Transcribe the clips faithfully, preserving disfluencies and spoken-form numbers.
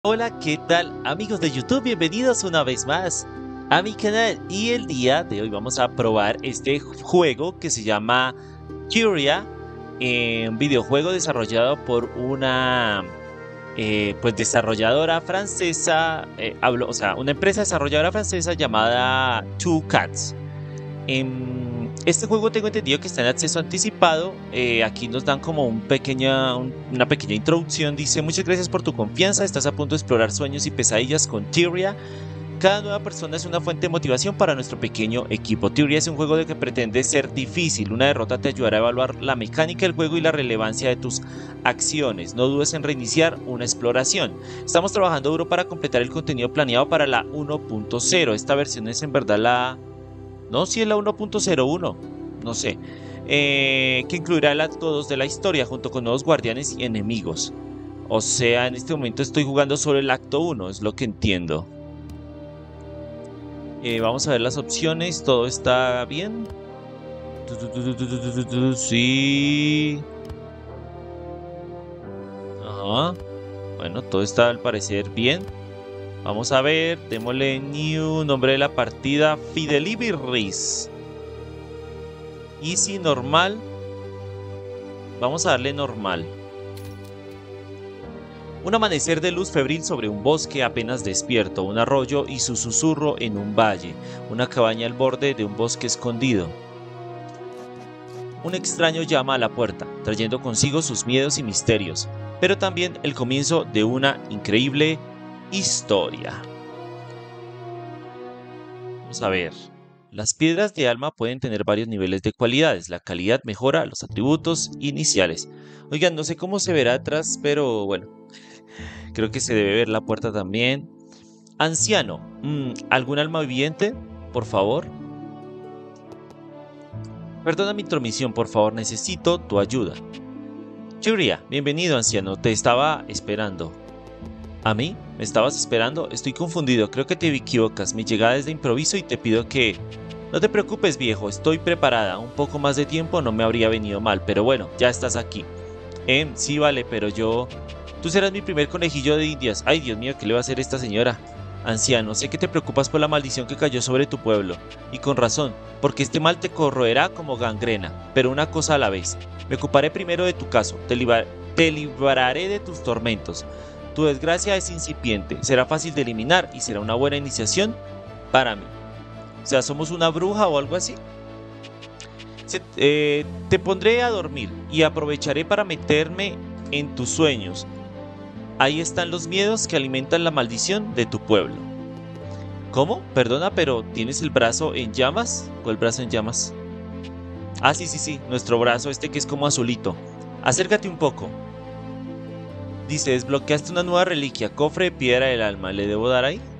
Hola, ¿qué tal amigos de YouTube? Bienvenidos una vez más a mi canal y el día de hoy vamos a probar este juego que se llama Tyria, eh, un videojuego desarrollado por una eh, pues desarrolladora francesa, eh, hablo, o sea, una empresa desarrolladora francesa llamada Two Cats. En este juego tengo entendido que está en acceso anticipado. Eh, aquí nos dan como un pequeña, un, una pequeña introducción. Dice: muchas gracias por tu confianza. Estás a punto de explorar sueños y pesadillas con Tyria. Cada nueva persona es una fuente de motivación para nuestro pequeño equipo. Tyria es un juego de que pretende ser difícil. Una derrota te ayudará a evaluar la mecánica del juego y la relevancia de tus acciones. No dudes en reiniciar una exploración. Estamos trabajando duro para completar el contenido planeado para la uno punto cero. Esta versión es en verdad la... No, si es la uno punto cero uno, no sé, eh, que incluirá el acto dos de la historia junto con nuevos guardianes y enemigos. O sea, en este momento estoy jugando solo el acto uno, es lo que entiendo. Eh, vamos a ver las opciones, todo está bien. Sí. Ajá. Bueno, todo está al parecer bien. Vamos a ver, démosle new, nombre de la partida, Fidelibiris. Easy, normal. Vamos a darle normal. Un amanecer de luz febril sobre un bosque apenas despierto, un arroyo y su susurro en un valle, una cabaña al borde de un bosque escondido. Un extraño llama a la puerta, trayendo consigo sus miedos y misterios, pero también el comienzo de una increíble historia. Vamos a ver. Las piedras de alma pueden tener varios niveles de cualidades. La calidad mejora los atributos iniciales. Oigan, no sé cómo se verá atrás, pero bueno, creo que se debe ver la puerta también. Anciano. Mm, ¿algún alma viviente? Por favor. Perdona mi intromisión, por favor, necesito tu ayuda. Tyria, bienvenido, anciano. Te estaba esperando. ¿A mí? ¿Me estabas esperando? Estoy confundido, creo que te equivocas. Mi llegada es de improviso y te pido que... No te preocupes, viejo, estoy preparada. Un poco más de tiempo no me habría venido mal, pero bueno, ya estás aquí. Eh, sí, vale, pero yo... Tú serás mi primer conejillo de indias. Ay, Dios mío, ¿qué le va a hacer esta señora? Anciano, sé que te preocupas por la maldición que cayó sobre tu pueblo. Y con razón, porque este mal te corroerá como gangrena. Pero una cosa a la vez. Me ocuparé primero de tu caso. Te, libra... te libraré de tus tormentos. Tu desgracia es incipiente, será fácil de eliminar y será una buena iniciación para mí. O sea, ¿somos una bruja o algo así? Se, eh, te pondré a dormir y aprovecharé para meterme en tus sueños. Ahí están los miedos que alimentan la maldición de tu pueblo. ¿Cómo? Perdona, pero ¿tienes el brazo en llamas? ¿Cuál brazo en llamas? Ah, sí, sí, sí, nuestro brazo este que es como azulito. Acércate un poco. Dice, desbloqueaste una nueva reliquia, cofre de piedra del alma. ¿Le debo dar ahí?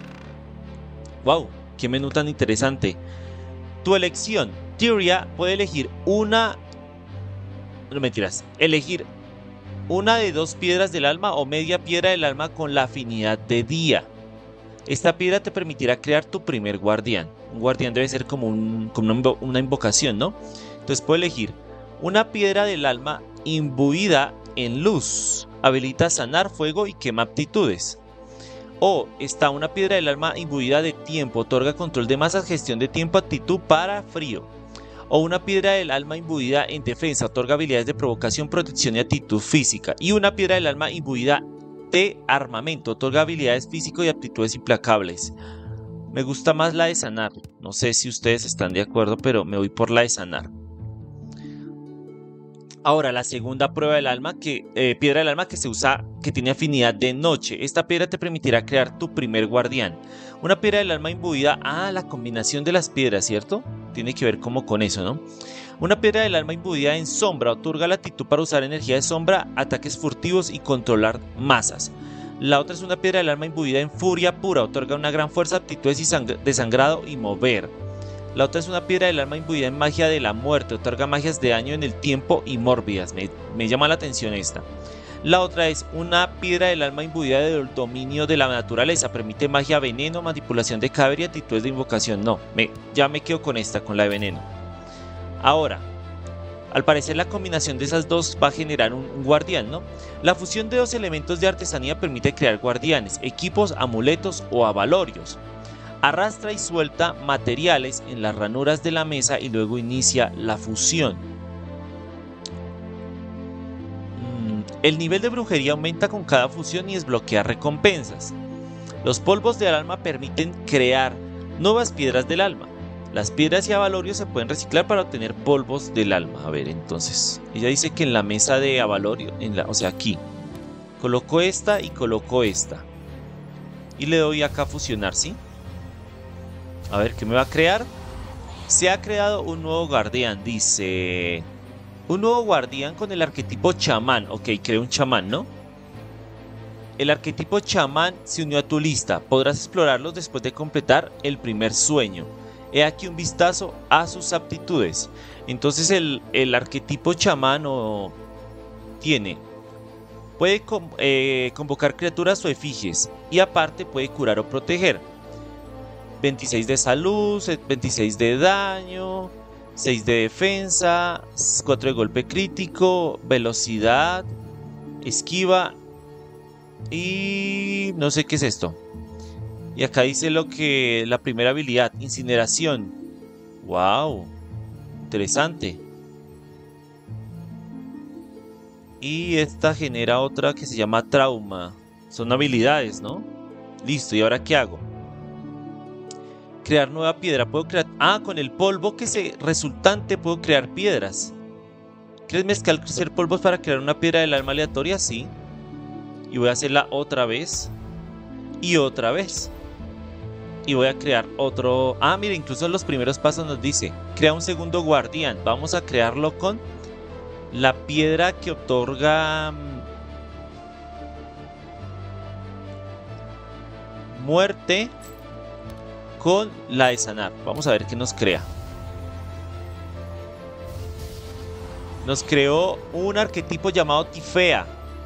¡Wow! ¡Qué menú tan interesante! Tu elección. Tyria puede elegir una... No mentiras. Elegir una de dos piedras del alma o media piedra del alma con la afinidad de día. Esta piedra te permitirá crear tu primer guardián. Un guardián debe ser como, un, como una, una invocación, ¿no? Entonces puedo elegir una piedra del alma imbuida en luz. Habilita sanar, fuego y quema aptitudes. O está una piedra del alma imbuida de tiempo. Otorga control de masas, gestión de tiempo, actitud para frío. O una piedra del alma imbuida en defensa. Otorga habilidades de provocación, protección y actitud física. Y una piedra del alma imbuida de armamento. Otorga habilidades físicas y aptitudes implacables. Me gusta más la de sanar. No sé si ustedes están de acuerdo, pero me voy por la de sanar. Ahora, la segunda prueba del alma, que, eh, piedra del alma que se usa, que tiene afinidad de noche. Esta piedra te permitirá crear tu primer guardián. Una piedra del alma imbuida, ah, la combinación de las piedras, ¿cierto? Tiene que ver como con eso, ¿no? Una piedra del alma imbuida en sombra, otorga la actitud para usar energía de sombra, ataques furtivos y controlar masas. La otra es una piedra del alma imbuida en furia pura, otorga una gran fuerza, aptitudes de sangrado y mover. La otra es una piedra del alma imbuida en magia de la muerte, otorga magias de daño en el tiempo y mórbidas. Me, me llama la atención esta. La otra es una piedra del alma imbuida del dominio de la naturaleza, permite magia, veneno, manipulación de cadáver y actitudes de invocación. No, me, ya me quedo con esta, con la de veneno. Ahora, Al parecer la combinación de esas dos va a generar un, un guardián, ¿no? La fusión de dos elementos de artesanía permite crear guardianes, equipos, amuletos o avalorios. Arrastra y suelta materiales en las ranuras de la mesa y luego inicia la fusión. Mm, el nivel de brujería aumenta con cada fusión y desbloquea recompensas. Los polvos del alma permiten crear nuevas piedras del alma. Las piedras y avalorios se pueden reciclar para obtener polvos del alma. A ver, entonces, ella dice que en la mesa de avalorio, en la, o sea, aquí, coloco esta y coloco esta. Y le doy acá a fusionar, ¿sí? A ver, ¿qué me va a crear? Se ha creado un nuevo guardián, dice... Un nuevo guardián con el arquetipo chamán. Ok, creo un chamán, ¿no? El arquetipo chamán se unió a tu lista. Podrás explorarlos después de completar el primer sueño. He aquí un vistazo a sus aptitudes. Entonces el, el arquetipo chamán o, tiene... Puede con, eh, convocar criaturas o efigies. Y aparte puede curar o proteger. veintiséis de salud, veintiséis de daño, seis de defensa, cuatro de golpe crítico, velocidad, esquiva y no sé qué es esto. Y acá dice lo que la primera habilidad, incineración. Wow, interesante. Y esta genera otra que se llama trauma. Son habilidades, ¿no? Listo, ¿y ahora qué hago? Crear nueva piedra. Puedo crear... Ah, con el polvo que se resultante puedo crear piedras. ¿Quieres mezclar crecer polvos para crear una piedra del alma aleatoria? Sí. Y voy a hacerla otra vez. Y otra vez. Y voy a crear otro... Ah, mira, incluso en los primeros pasos nos dice crea un segundo guardián. Vamos a crearlo con la piedra que otorga muerte con la de sanar. Vamos a ver qué nos crea. Nos creó un arquetipo llamado Tifea.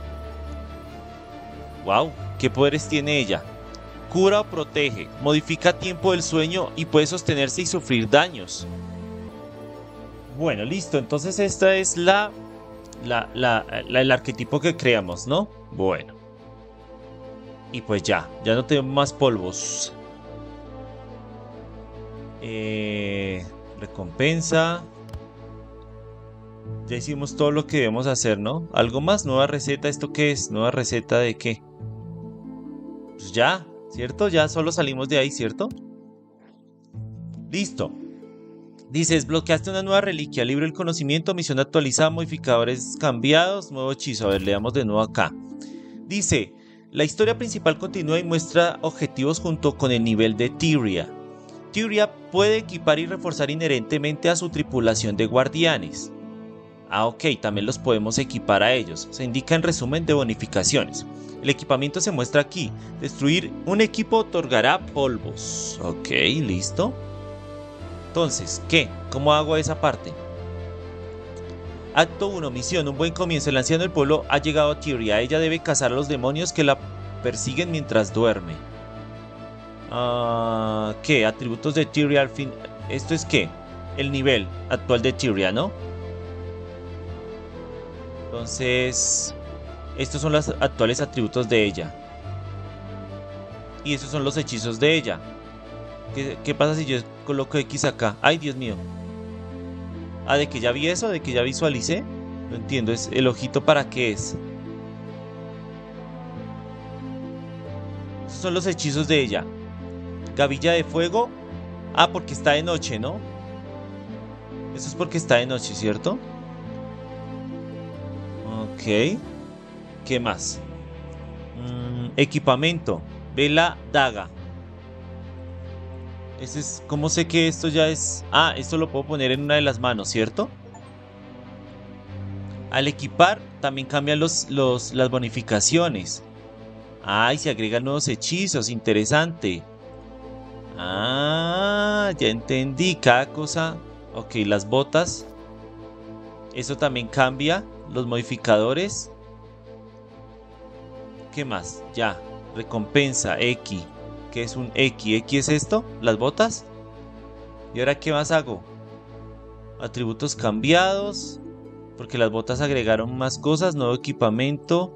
Wow, ¿qué poderes tiene ella? Cura o protege, modifica tiempo del sueño y puede sostenerse y sufrir daños. Bueno, listo, entonces esta es la, la, la, la el arquetipo que creamos, ¿no? Bueno. Y pues ya, ya no tenemos más polvos. Eh, recompensa. Ya hicimos todo lo que debemos hacer, ¿no? ¿Algo más? ¿Nueva receta? ¿Esto qué es? ¿Nueva receta de qué? Pues ya, ¿cierto? Ya solo salimos de ahí, ¿cierto? Listo. Dice, desbloqueaste una nueva reliquia, libro del conocimiento, misión actualizada, modificadores cambiados, nuevo hechizo. A ver, leamos de nuevo acá. Dice, la historia principal continúa y muestra objetivos junto con el nivel de Tyria. Tyria puede equipar y reforzar inherentemente a su tripulación de guardianes. Ah, ok, también los podemos equipar a ellos. Se indica en resumen de bonificaciones. El equipamiento se muestra aquí. Destruir un equipo otorgará polvos. Ok, listo. Entonces, ¿qué? ¿Cómo hago esa parte? Acto uno, misión, un buen comienzo. El anciano del pueblo ha llegado a Tyria. Ella debe cazar a los demonios que la persiguen mientras duerme. Uh, ¿Qué? Atributos de Tyria al fin. ¿Esto es qué? El nivel actual de Tyria, ¿no? Entonces, estos son los actuales atributos de ella. Y estos son los hechizos de ella. ¿Qué, qué pasa si yo coloco X acá? ¡Ay, Dios mío! Ah, ¿de que ya vi eso? ¿De que ya visualicé? No entiendo, ¿es el ojito para qué es? Estos son los hechizos de ella. Gavilla de fuego. Ah, porque está de noche, ¿no? Eso es porque está de noche, ¿cierto? Ok. ¿Qué más? Mm, equipamiento. Vela daga. Ese es, ¿cómo sé que esto ya es? Ah, esto lo puedo poner en una de las manos, ¿cierto? Al equipar también cambian los, los, las bonificaciones. Ah, y se agregan nuevos hechizos, interesante. Ah, ya entendí, cada cosa. Ok, las botas. Eso también cambia, los modificadores. ¿Qué más? Ya, recompensa, X. ¿Qué es un X? ¿X es esto? ¿Las botas? ¿Y ahora qué más hago? Atributos cambiados. Porque las botas agregaron más cosas, nuevo equipamiento.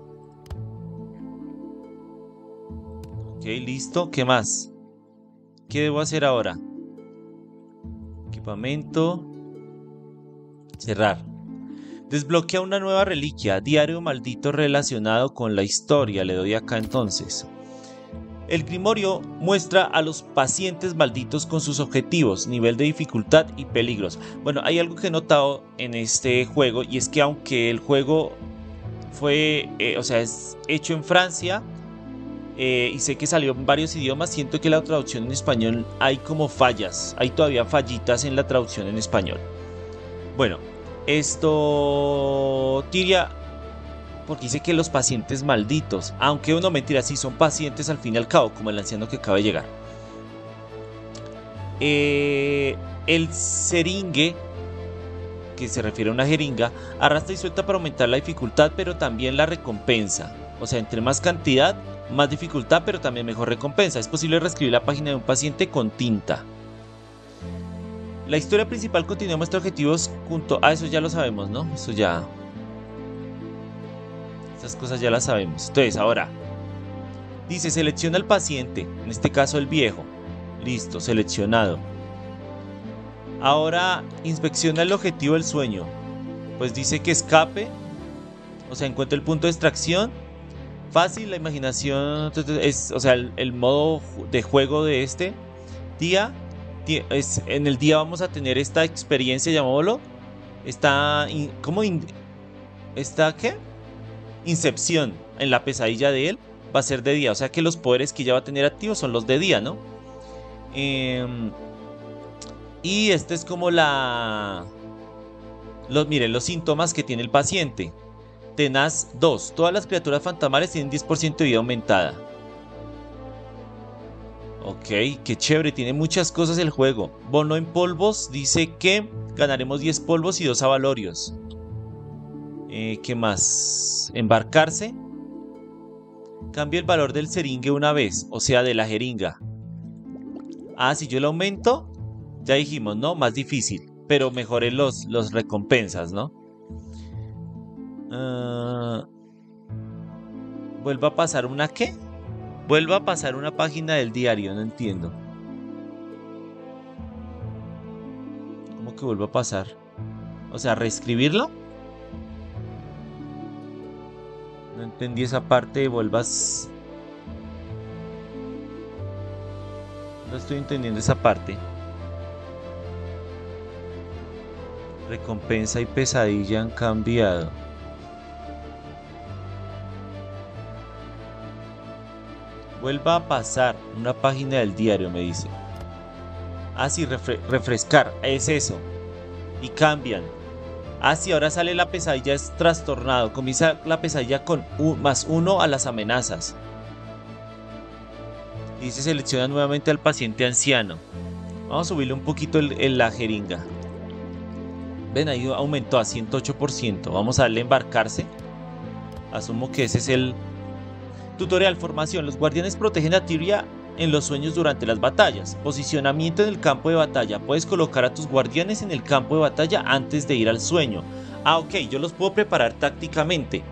Ok, listo. ¿Qué más? ¿Qué debo hacer ahora? Equipamiento. Cerrar. Desbloquea una nueva reliquia. Diario maldito relacionado con la historia. Le doy acá entonces. El grimorio muestra a los pacientes malditos con sus objetivos, nivel de dificultad y peligros. Bueno, hay algo que he notado en este juego, y es que aunque el juego fue, eh, o sea, es hecho en Francia, eh, y sé que salió en varios idiomas, siento que la traducción en español hay como fallas, hay todavía fallitas en la traducción en español. Bueno, esto, Tyria, porque dice que los pacientes malditos, aunque uno mentira, sí son pacientes al fin y al cabo, como el anciano que acaba de llegar. Eh, el seringue, que se refiere a una jeringa, arrastra y suelta para aumentar la dificultad, pero también la recompensa. O sea, entre más cantidad, más dificultad, pero también mejor recompensa. Es posible reescribir la página de un paciente con tinta. La historia principal continúa nuestros objetivos junto... Ah, eso ya lo sabemos, ¿no? Eso ya... Esas cosas ya las sabemos. Entonces, ahora, dice, selecciona al paciente, en este caso el viejo. Listo, seleccionado. Ahora, inspecciona el objetivo del sueño. Pues dice que escape, o sea, encuentra el punto de extracción. Fácil, la imaginación, es, o sea, el, el modo de juego de este día. Es, en el día vamos a tener esta experiencia, llamémoslo. Esta, ¿cómo? ¿Esta qué? Incepción en la pesadilla de él va a ser de día, o sea que los poderes que ella va a tener activos son los de día, ¿no? Eh, y este es como la... Los, miren, los síntomas que tiene el paciente. Tenaz dos. Todas las criaturas fantasmales tienen diez por ciento de vida aumentada. Ok, qué chévere, tiene muchas cosas el juego. Bono en polvos, dice que ganaremos diez polvos y dos avalorios. Eh, ¿Qué más? Embarcarse. Cambia el valor del seringue una vez, o sea, de la jeringa. Ah, si yo lo aumento, ya dijimos, ¿no? Más difícil, pero mejoré los, los recompensas, ¿no? Uh, ¿Vuelva a pasar una qué? Vuelva a pasar una página del diario, no entiendo. ¿Cómo que vuelva a pasar? O sea, ¿reescribirlo? No entendí esa parte, vuelvas... No estoy entendiendo esa parte. Recompensa y pesadilla han cambiado. Vuelva a pasar una página del diario, me dice. Ah, sí, refre refrescar, es eso. Y cambian. Ah, sí, ahora sale la pesadilla, es trastornado. Comienza la pesadilla con un, más uno a las amenazas. Y dice, selecciona nuevamente al paciente anciano. Vamos a subirle un poquito el, el, la jeringa. Ven, ahí aumentó a ciento ocho por ciento. Vamos a darle a embarcarse. Asumo que ese es el... Tutorial, formación. Los guardianes protegen a Tyria en los sueños durante las batallas. Posicionamiento en el campo de batalla. Puedes colocar a tus guardianes en el campo de batalla antes de ir al sueño. Ah, ok, yo los puedo preparar tácticamente.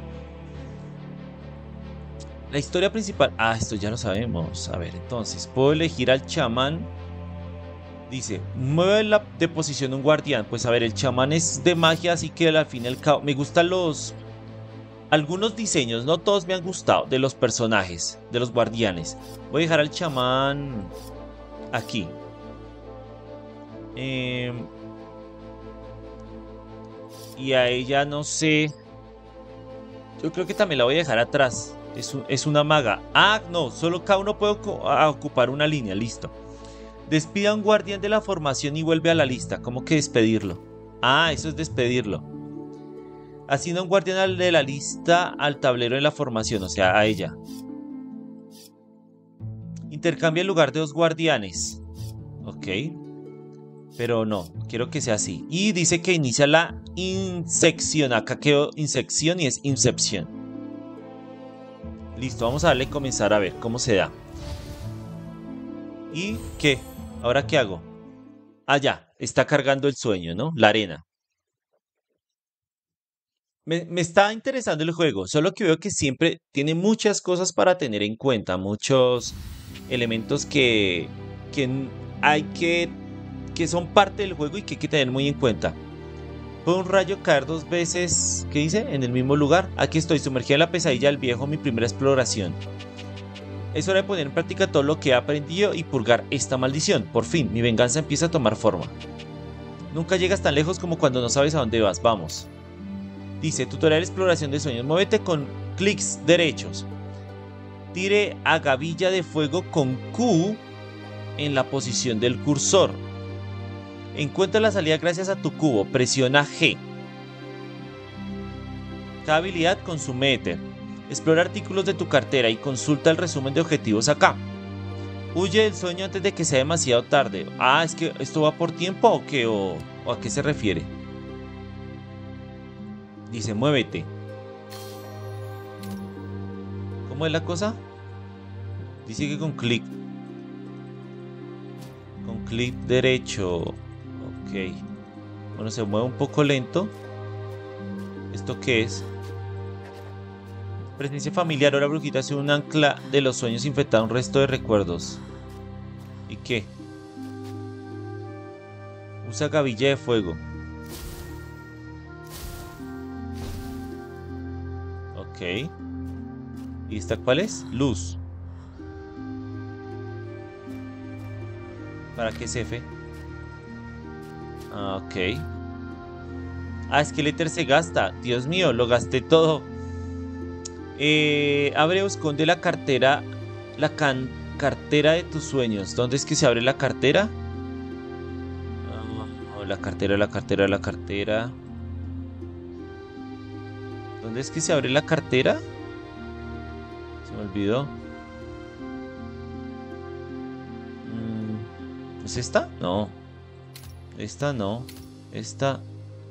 La historia principal. Ah, esto ya lo sabemos. A ver, entonces, puedo elegir al chamán. Dice, mueve la de posición un guardián. Pues a ver, el chamán es de magia, así que al fin y al cabo me gustan los... Algunos diseños, no todos me han gustado, de los personajes, de los guardianes. Voy a dejar al chamán aquí. Eh, y a ella no sé. Yo creo que también la voy a dejar atrás. Es, un, es una maga. Ah, no, solo cada uno puede ocupar una línea, listo. Despida a un guardián de la formación y vuelve a la lista. ¿Cómo que despedirlo? Ah, eso es despedirlo. Asigna un guardián de la lista al tablero de la formación, o sea, a ella. Intercambia el lugar de dos guardianes. Ok. Pero no, quiero que sea así. Y dice que inicia la insección. Acá quedó insección y es incepción. Listo, vamos a darle a comenzar a ver cómo se da. ¿Y qué? ¿Ahora qué hago? Ah, ya, está cargando el sueño, ¿no? La arena. Me, me está interesando el juego, solo que veo que siempre tiene muchas cosas para tener en cuenta, muchos elementos que, que n- hay que, que son parte del juego y que hay que tener muy en cuenta. Puede un rayo caer dos veces, ¿qué dice? En el mismo lugar. Aquí estoy, sumergida en la pesadilla del viejo, mi primera exploración. Es hora de poner en práctica todo lo que he aprendido y purgar esta maldición. Por fin, mi venganza empieza a tomar forma. Nunca llegas tan lejos como cuando no sabes a dónde vas. Vamos. Dice, tutorial de exploración de sueños. Muévete con clics derechos. Tire a gavilla de fuego con Q en la posición del cursor. Encuentra la salida gracias a tu cubo. Presiona G. Cada habilidad consume éter. Explora artículos de tu cartera y consulta el resumen de objetivos acá. Huye del sueño antes de que sea demasiado tarde. Ah, ¿es que esto va por tiempo o qué? ¿O, o a qué se refiere? Dice, muévete. ¿Cómo es la cosa? Dice que con clic. Con clic derecho. Ok. Bueno, se mueve un poco lento. ¿Esto qué es? Presencia familiar. Ahora brujita hace un ancla de los sueños infectada un resto de recuerdos. ¿Y qué? Usa gavilla de fuego. Ok. ¿Y esta cuál es? Luz. ¿Para qué es F? Ah, ok. Ah, es que el éter se gasta. Dios mío, lo gasté todo. Eh, abre o esconde la cartera. La can cartera de tus sueños. ¿Dónde es que se abre la cartera? Oh, la cartera, la cartera, la cartera. ¿Dónde es que se abre la cartera? Se me olvidó. Mm, ¿Es esta? No. Esta no. Esta.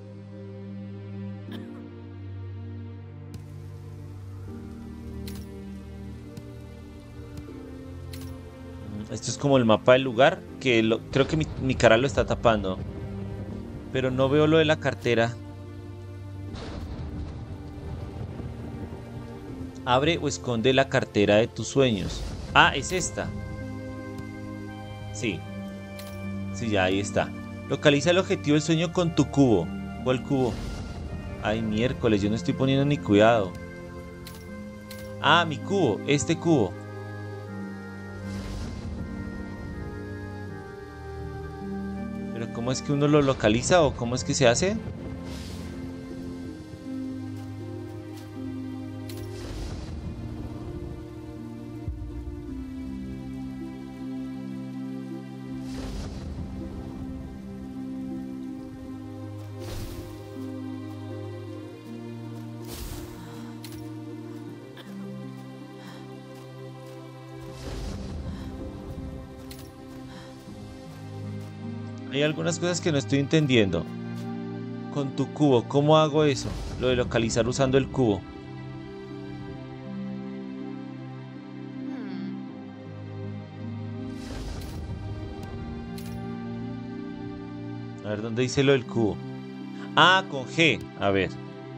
Esto es como el mapa del lugar, que lo, creo que mi, mi cara lo está tapando. Pero no veo lo de la cartera. Abre o esconde la cartera de tus sueños. Ah, es esta. Sí. Sí, ya ahí está. Localiza el objetivo del sueño con tu cubo. ¿Cuál cubo? Ay, miércoles, yo no estoy poniendo ni cuidado. Ah, mi cubo, este cubo. ¿Pero cómo es que uno lo localiza o cómo es que se hace? Hay algunas cosas que no estoy entendiendo. Con tu cubo, ¿cómo hago eso? Lo de localizar usando el cubo. A ver, ¿dónde dice lo del cubo? Ah, con G. A ver.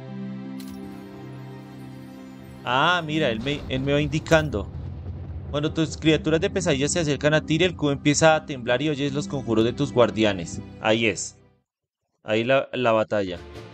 Ah, mira, él me, él me va indicando. Cuando tus criaturas de pesadilla se acercan a ti, el cubo empieza a temblar y oyes los conjuros de tus guardianes. Ahí es. Ahí la, la batalla.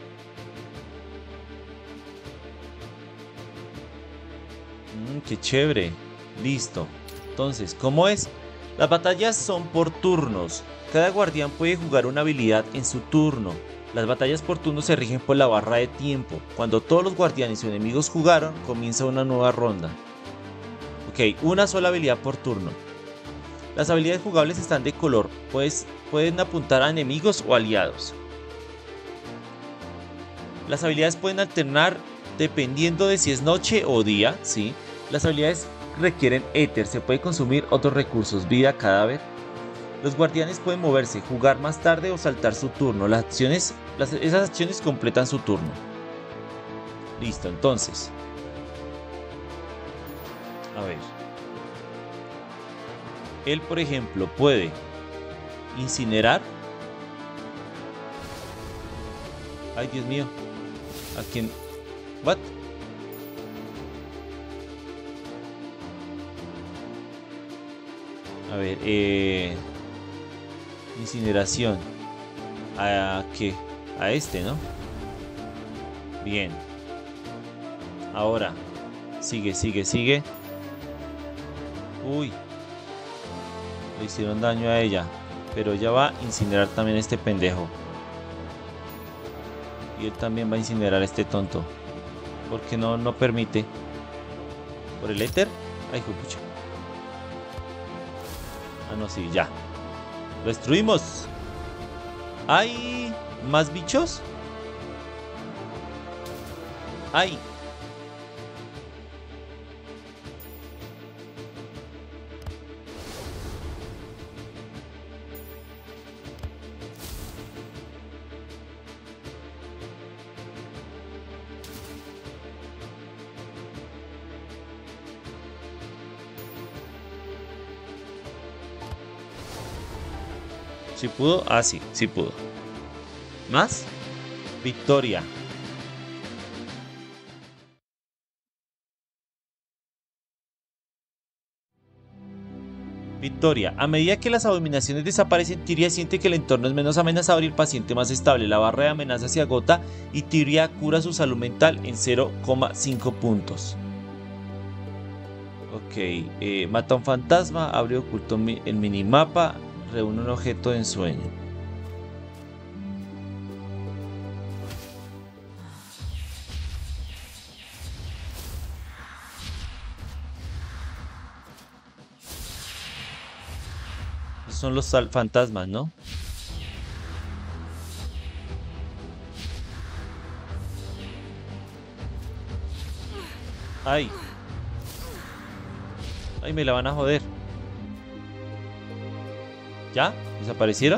Mm, qué chévere. Listo. Entonces, ¿cómo es? Las batallas son por turnos. Cada guardián puede jugar una habilidad en su turno. Las batallas por turno se rigen por la barra de tiempo. Cuando todos los guardianes y enemigos jugaron, comienza una nueva ronda. Ok, una sola habilidad por turno. Las habilidades jugables están de color, pues pueden apuntar a enemigos o aliados. Las habilidades pueden alternar dependiendo de si es noche o día, ¿sí? Las habilidades requieren éter, se puede consumir otros recursos, vida, cadáver. Los guardianes pueden moverse, jugar más tarde o saltar su turno. Las acciones, las, esas acciones completan su turno. Listo, entonces. A ver. Él, por ejemplo, puede incinerar. Ay, Dios mío. ¿A quién? What? A ver, eh... incineración. ¿A qué? A este, ¿no? Bien. Ahora. Sigue, sigue, sigue. Uy. Le hicieron daño a ella. Pero ella va a incinerar también a este pendejo. Y él también va a incinerar a este tonto. Porque no, no permite. ¿Por el éter? Ay, jupucha. Ah, no, sí, ya. ¡Lo destruimos! ¿Hay más bichos? ¡Ay! ¿Sí pudo? Ah, sí, sí pudo. ¿Más? Victoria. Victoria. A medida que las abominaciones desaparecen, Tyria siente que el entorno es menos amenazador y el paciente más estable. La barra de amenaza se agota y Tyria cura su salud mental en cero coma cinco puntos. Ok. Eh, mata a un fantasma, abre oculto el minimapa, reúne un objeto de ensueño. Son los fantasmas, ¿no? Ay. Ay, me la van a joder. ¿Ya? ¿Desaparecieron?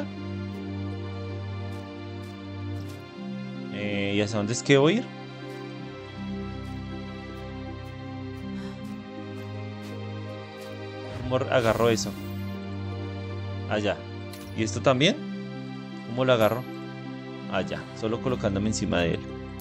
Eh, ¿y hacia dónde es que voy a ir? ¿Cómo agarró eso? Allá. ¿Y esto también? ¿Cómo lo agarro? Allá. Solo colocándome encima de él.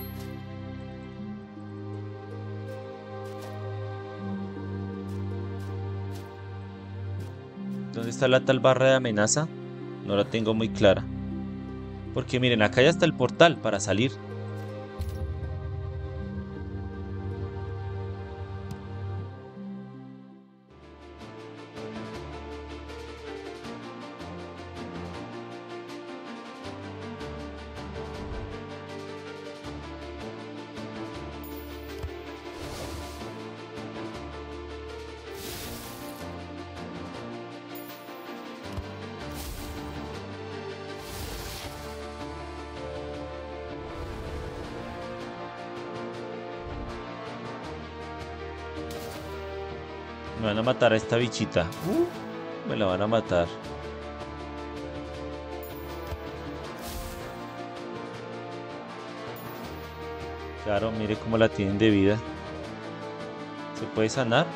¿Dónde está la tal barra de amenaza? No la tengo muy clara. Porque miren, acá ya está el portal para salir. Me van a matar a esta bichita. Uh, me la van a matar. Claro, mire cómo la tienen de vida. ¿Se puede sanar?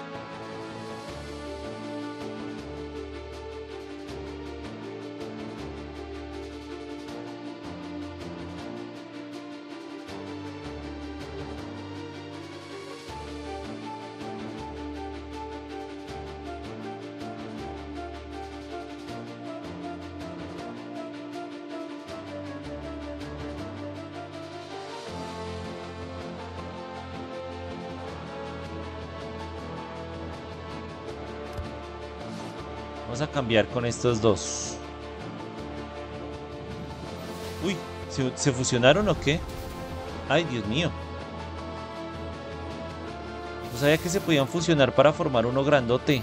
Vamos a cambiar con estos dos. Uy, ¿se, ¿se fusionaron o qué? Ay, Dios mío. No sabía que se podían fusionar para formar uno grandote.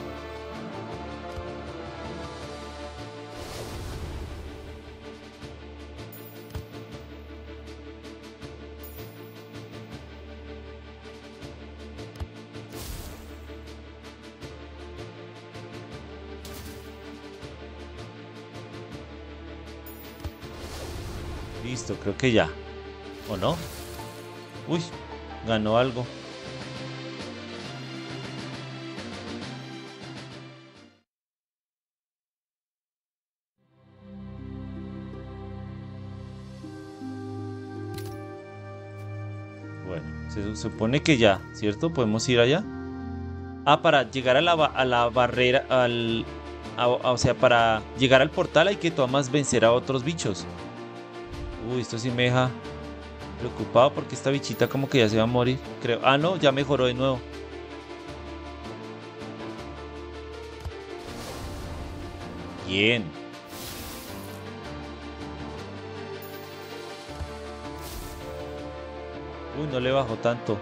Listo, creo que ya. ¿O no? Uy, ganó algo. Bueno, Se supone que ya, ¿cierto? ¿Podemos ir allá? Ah, para llegar a la, ba- a la barrera, al... a- a- o sea, para llegar al portal hay que tomas vencer a otros bichos. Uy, esto sí me deja preocupado porque esta bichita como que ya se va a morir, creo. Ah, no, ya mejoró de nuevo. Bien. Uy, no le bajó tanto.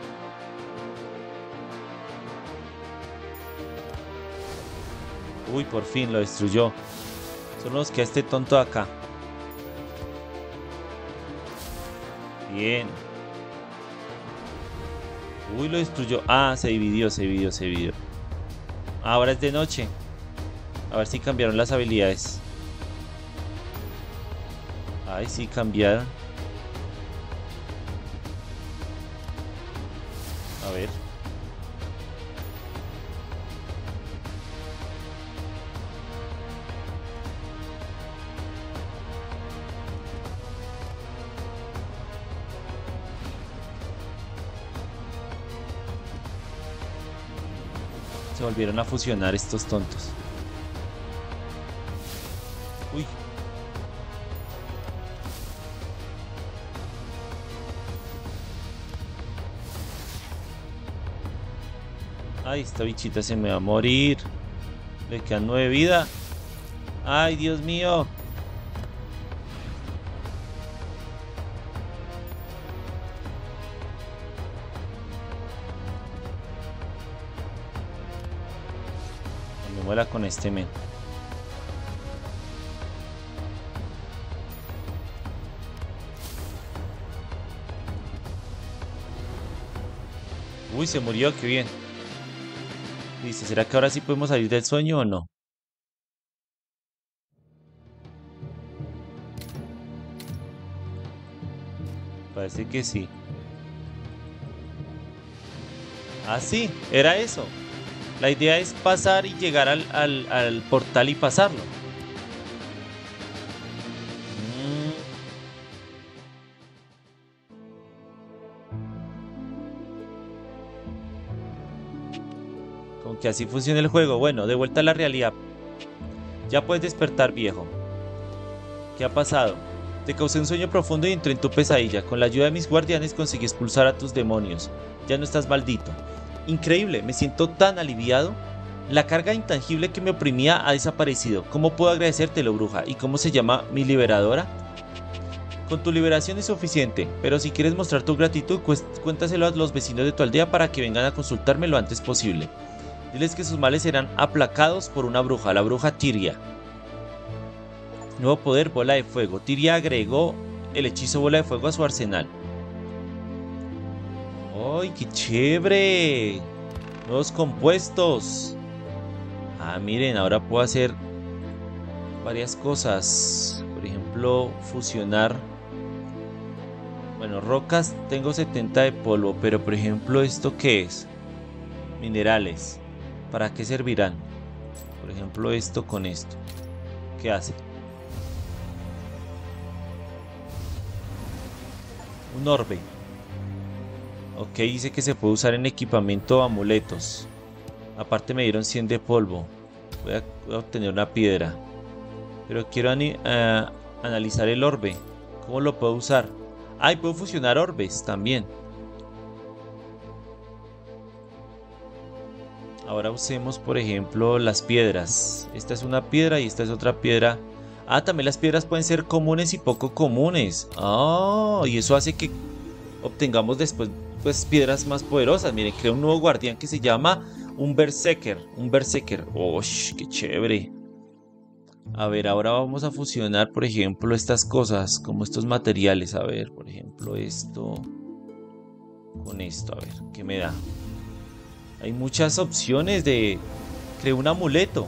Uy, por fin lo destruyó. Solo nos queda este tonto de acá. Bien. Uy, lo destruyó. Ah, se dividió, se dividió, se dividió. Ahora es de noche. A ver si cambiaron las habilidades. Ay, sí, cambiaron. A ver. Se volvieron a fusionar estos tontos. Uy. Ay, esta bichita se me va a morir. Le quedan nueve vida. Ay, Dios mío. Me muera con este men. Uy, se murió, qué bien. Dice, ¿será que ahora sí podemos salir del sueño o no? Parece que sí. Ah, sí, era eso. La idea es pasar y llegar al, al, al portal y pasarlo. Mm, con que así funcione el juego. Bueno, de vuelta a la realidad. Ya puedes despertar, viejo. ¿Qué ha pasado? Te causé un sueño profundo y entré en tu pesadilla. Con la ayuda de mis guardianes conseguí expulsar a tus demonios. Ya no estás maldito. Increíble, me siento tan aliviado. La carga intangible que me oprimía ha desaparecido. ¿Cómo puedo agradecértelo, bruja? ¿Y cómo se llama mi liberadora? Con tu liberación es suficiente, pero si quieres mostrar tu gratitud, cuéntaselo a los vecinos de tu aldea para que vengan a consultarme lo antes posible. Diles que sus males serán aplacados por una bruja, la bruja Tyria. Nuevo poder, bola de fuego. Tyria agregó el hechizo bola de fuego a su arsenal. ¡Ay, qué chévere! Nuevos compuestos. Ah, miren, ahora puedo hacer varias cosas. Por ejemplo, fusionar. Bueno, rocas tengo setenta de polvo, pero por ejemplo, ¿esto qué es? Minerales. ¿Para qué servirán? Por ejemplo, esto con esto. ¿Qué hace? Un orbe. Ok, dice que se puede usar en equipamiento o amuletos. Aparte me dieron cien de polvo. Voy a, voy a obtener una piedra. Pero quiero uh, analizar el orbe. ¿Cómo lo puedo usar? Ah, y puedo fusionar orbes también. Ahora usemos, por ejemplo, las piedras. Esta es una piedra y esta es otra piedra. Ah, también las piedras pueden ser comunes y poco comunes. Ah, y eso hace que obtengamos después pues piedras más poderosas. Miren, creo un nuevo guardián que se llama un berserker. Un berserker. ¡Oh, qué chévere! A ver, ahora vamos a fusionar, por ejemplo, estas cosas, como estos materiales. A ver, por ejemplo, esto con esto. A ver, ¿qué me da? Hay muchas opciones de... Creo un amuleto.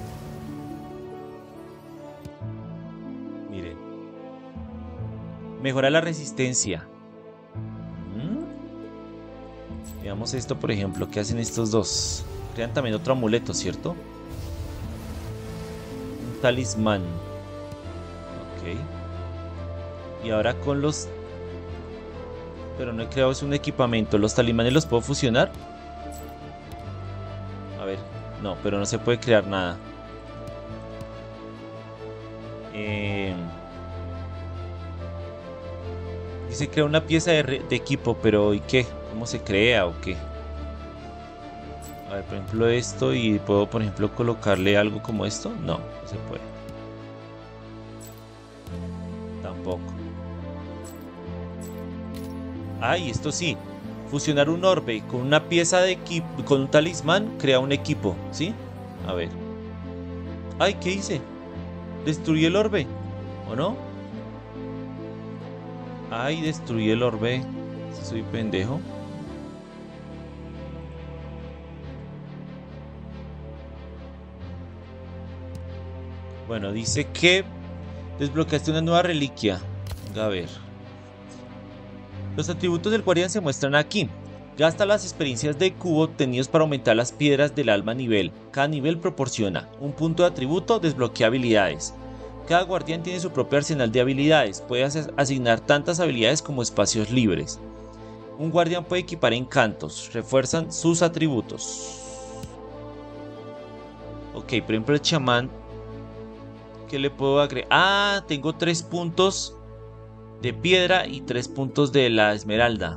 Miren. Mejora la resistencia. ¿Mm? Veamos esto, por ejemplo. ¿Qué hacen estos dos? Crean también otro amuleto, ¿cierto? Un talismán. Ok. Y ahora con los... Pero no he creado es un equipamiento. ¿Los talismanes los puedo fusionar? A ver, no, pero no se puede crear nada. Eh... Dice crear una pieza de, de equipo, pero ¿y qué? ¿Cómo se crea o qué? A ver, por ejemplo esto, y puedo, por ejemplo, colocarle algo como esto. No, no se puede. Tampoco. Ay, esto sí. Fusionar un orbe con una pieza de equipo, con un talismán, crea un equipo, ¿sí? A ver. Ay, ¿qué hice? Destruí el orbe, ¿o no? Ay, destruí el orbe. Soy pendejo. Bueno, dice que desbloqueaste una nueva reliquia. Venga, a ver. Los atributos del guardián se muestran aquí. Gasta las experiencias de cubo obtenidos para aumentar las piedras del alma a nivel. Cada nivel proporciona un punto de atributo, desbloquea habilidades. Cada guardián tiene su propio arsenal de habilidades. Puede asignar tantas habilidades como espacios libres. Un guardián puede equipar encantos. Refuerzan sus atributos. Ok, por ejemplo el chamán. ¿Qué le puedo agregar? Ah, tengo tres puntos de piedra y tres puntos de la esmeralda.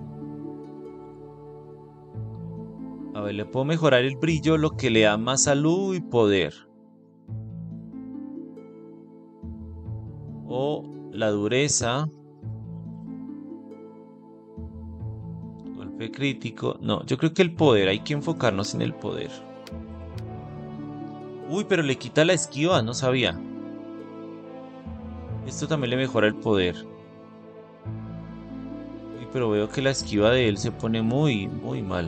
A ver, le puedo mejorar el brillo, lo que le da más salud y poder. O la dureza. Golpe crítico. No, yo creo que el poder, hay que enfocarnos en el poder. Uy, pero le quita la esquiva, no sabía. Esto también le mejora el poder. Uy, pero veo que la esquiva de él se pone muy, muy mal.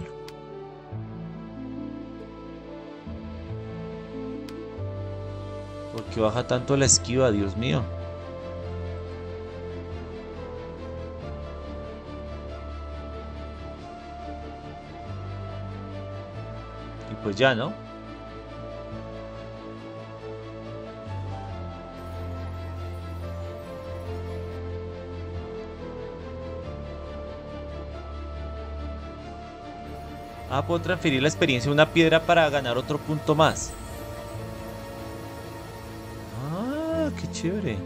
¿Por qué baja tanto la esquiva, Dios mío? Y pues ya, ¿no? Ah, puedo transferir la experiencia a una piedra para ganar otro punto más. Ah, qué chévere.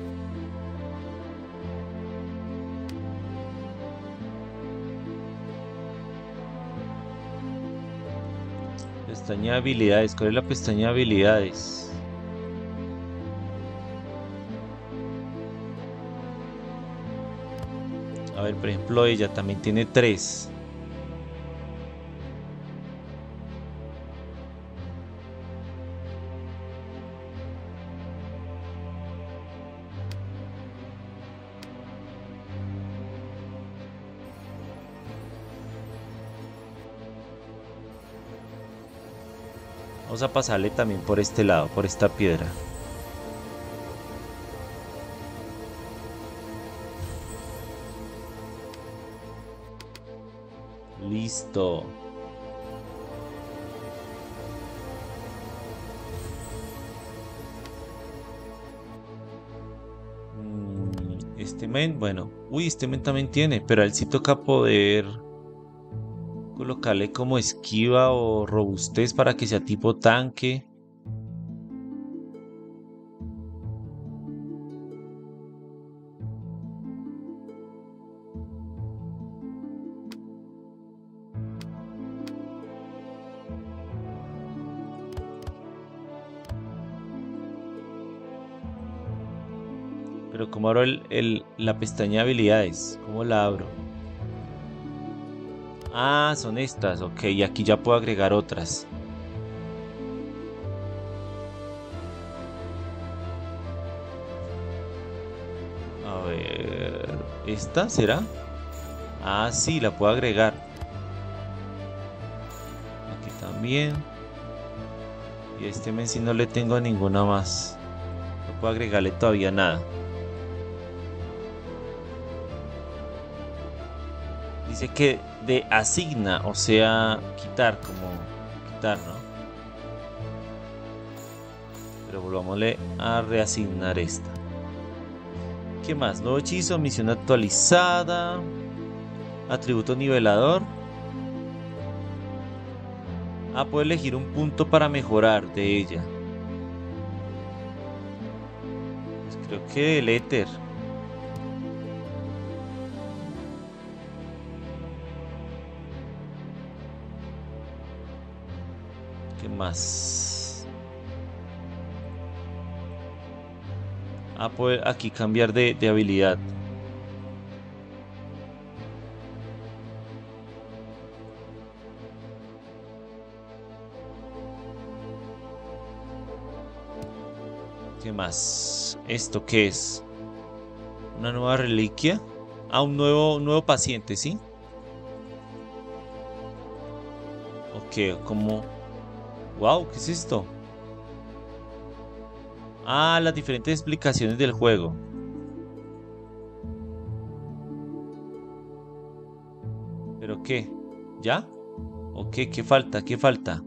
Pestaña de habilidades. ¿Cuál es la pestaña de habilidades? A ver, por ejemplo, ella también tiene tres. Vamos a pasarle también por este lado, por esta piedra. Listo. Este men, bueno. Uy, este men también tiene, pero a él sí toca poder colocarle como esquiva o robustez para que sea tipo tanque. Pero ¿cómo abro el, el, la pestaña de habilidades? ¿Cómo la abro? Ah, son estas, ok, y aquí ya puedo agregar otras. A ver, ¿esta será? Ah, sí, la puedo agregar. Aquí también. Y a este men si no le tengo ninguna más. No puedo agregarle todavía nada. Dice que de asigna, o sea, quitar, como quitar, ¿no? Pero volvámosle a reasignar esta. ¿Qué más? Nuevo hechizo, misión actualizada. Atributo nivelador. Ah, puedo elegir un punto para mejorar de ella. Pues creo que el éter. ¿Qué más? Ah, puedo aquí cambiar de, de habilidad. ¿Qué más? ¿Esto qué es? ¿Una nueva reliquia? Ah, un nuevo, un nuevo paciente, ¿sí? Ok, como... Wow, ¿qué es esto? Ah, las diferentes explicaciones del juego. ¿Pero qué? ¿Ya? ¿O qué? ¿Qué falta? ¿Qué falta?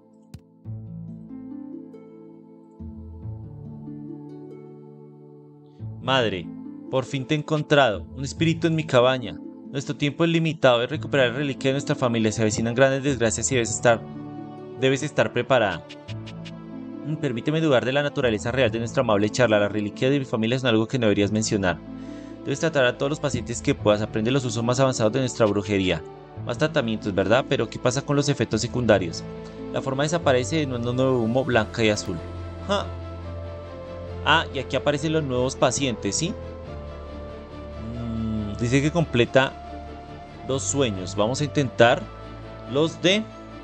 Madre, por fin te he encontrado, un espíritu en mi cabaña. Nuestro tiempo es limitado, es recuperar la reliquia de nuestra familia. Se avecinan grandes desgracias y debes estar, debes estar preparada. Mm, Permíteme dudar de la naturaleza real de nuestra amable charla. La reliquia de mi familia es algo que no deberías mencionar. Debes tratar a todos los pacientes que puedas. Aprende los usos más avanzados de nuestra brujería. Más tratamientos, ¿verdad? Pero ¿qué pasa con los efectos secundarios? La forma desaparece en un nuevo humo blanca y azul. ¡Ja! Ah, y aquí aparecen los nuevos pacientes, ¿sí? Mm, dice que completa dos sueños. Vamos a intentar los de...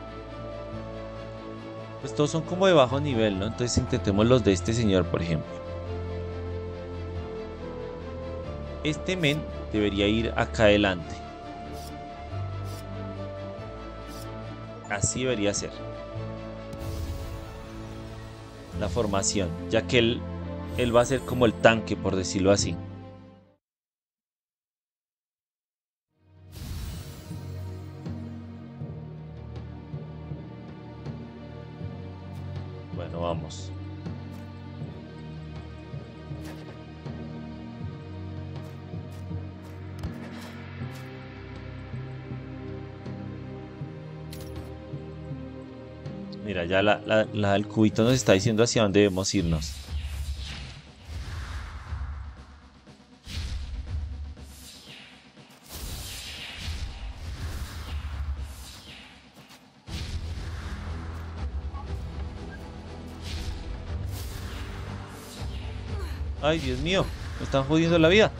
Pues todos son como de bajo nivel, ¿no? Entonces intentemos los de este señor, por ejemplo. Este men debería ir acá adelante. Así debería ser la formación, ya que él, él va a ser como el tanque, por decirlo así. Bueno, vamos. Mira, ya la, la, la- el cubito nos está diciendo hacia dónde debemos irnos. Ay, Dios mío, me están jodiendo la vida.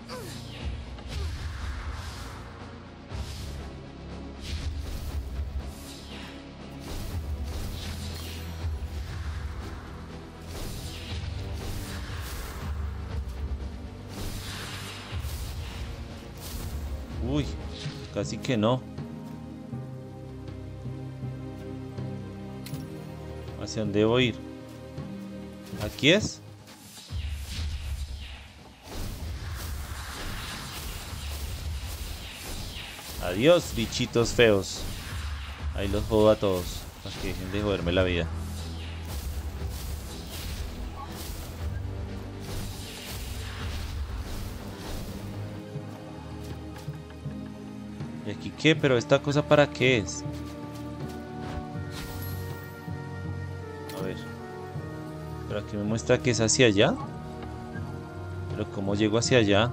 Uy, casi que no. ¿Hacia dónde debo ir? ¿Aquí es? Adiós, bichitos feos. Ahí los jodo a todos. Para que dejen de joderme la vida. ¿Y aquí qué? ¿Pero esta cosa para qué es? A ver. Pero aquí me muestra que es hacia allá. Pero ¿cómo llego hacia allá?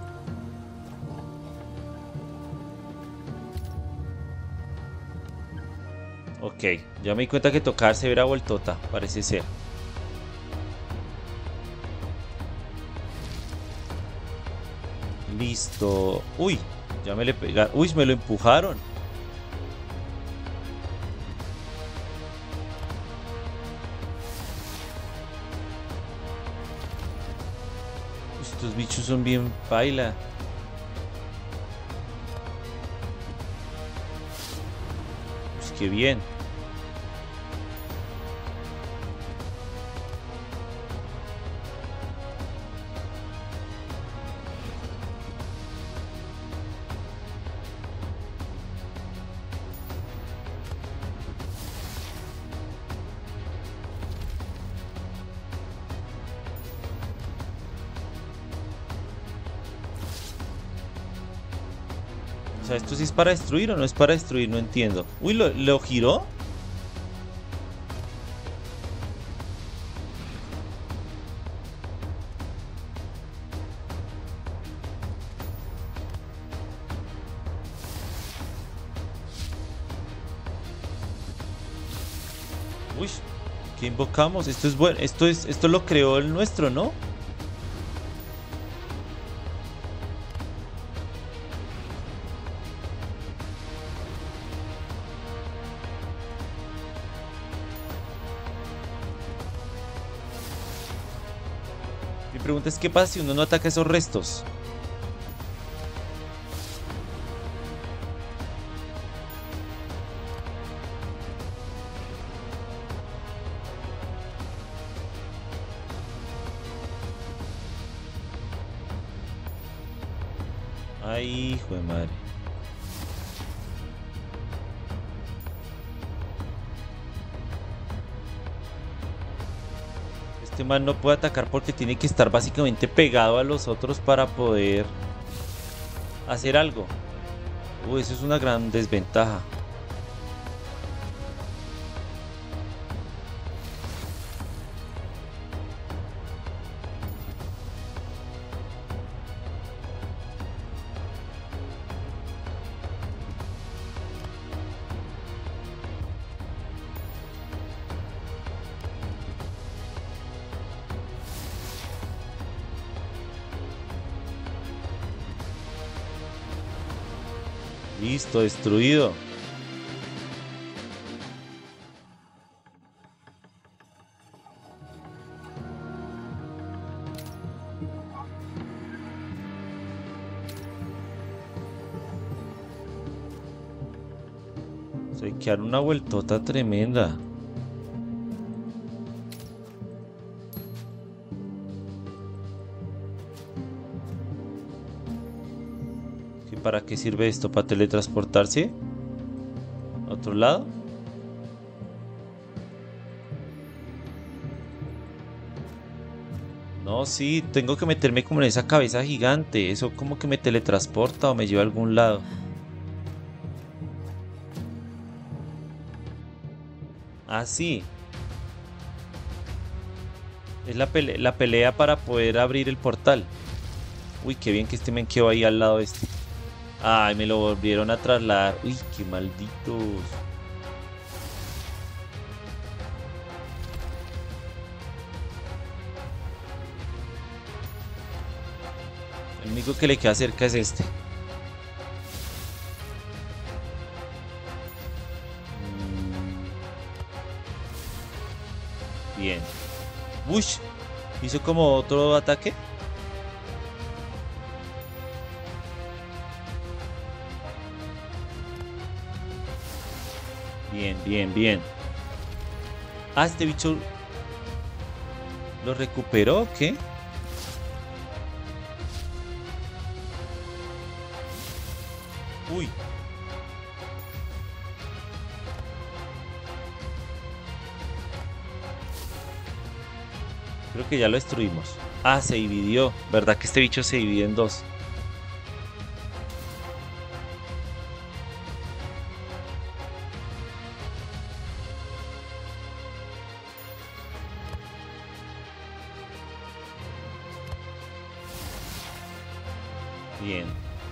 Ok, ya me di cuenta que tocar se verá vueltota, parece ser. Listo. Uy, ya me le pegaron. Uy, me lo empujaron. Estos bichos son bien paila. Pues qué bien. O sea, ¿esto sí es para destruir o no es para destruir? No entiendo. Uy, ¿lo, lo giró? Uy, ¿qué invocamos? Esto es bueno. Esto es, esto lo creó el nuestro, ¿no? Mi pregunta es, ¿qué pasa si uno no ataca esos restos? Ay, hijo de madre. Este man no puede atacar porque tiene que estar básicamente pegado a los otros para poder hacer algo. Uy, eso es una gran desventaja. Listo, destruido. Se hay que dar una vueltota tremenda. ¿Para qué sirve esto? ¿Para teletransportarse? ¿A otro lado? No, sí, tengo que meterme como en esa cabeza gigante. Eso como que me teletransporta o me lleva a algún lado. Ah, sí. Es la pelea, la pelea para poder abrir el portal. Uy, qué bien que este men quedó ahí al lado de este. Ay, me lo volvieron a trasladar. Uy, qué malditos. El único que le queda cerca es este. Mm. Bien. Bush. ¿Hizo como otro ataque? Bien, bien, bien. Ah, este bicho lo recuperó, ¿o qué? Uy. Creo que ya lo destruimos. Ah, se dividió. ¿Verdad que este bicho se divide en dos? Bien.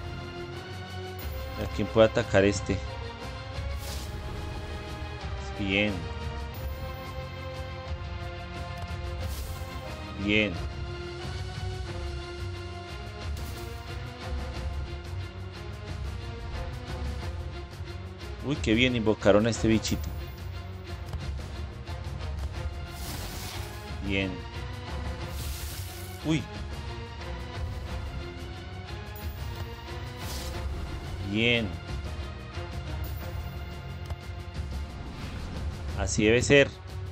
¿A quién puede atacar este? Bien. Bien. Uy, qué bien invocaron a este bichito. Bien. Uy. Bien. Así debe ser.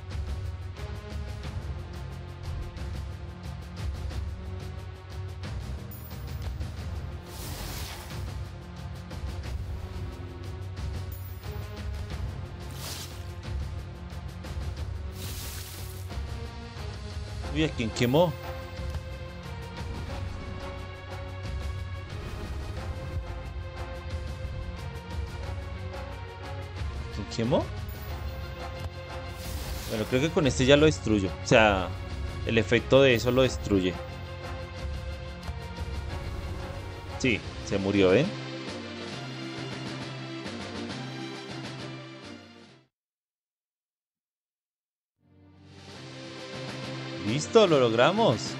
Uy, ¿a quién quemó? quemó? Bueno, creo que con este ya lo destruyo. O sea, el efecto de eso lo destruye. Sí, se murió, ¿ven? Listo, lo logramos.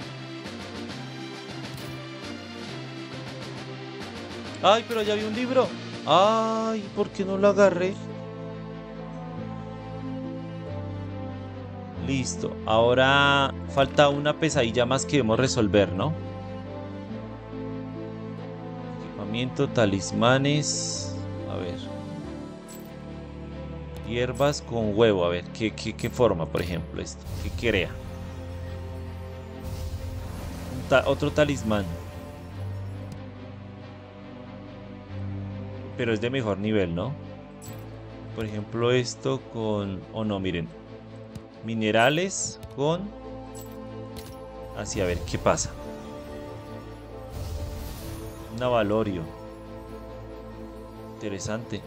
Ay, pero ya vi un libro. Ay, ¿por qué no lo agarré? Listo. Ahora falta una pesadilla más que debemos resolver, ¿no? Equipamiento, talismanes. A ver. Hierbas con huevo. A ver, ¿qué, qué, qué forma, por ejemplo, esto? ¿Qué crea? Un ta- otro talismán. Pero es de mejor nivel, ¿no? Por ejemplo, esto con... Oh, no, miren. Minerales con... Así, a ver, ¿qué pasa? Un avalorio. Interesante.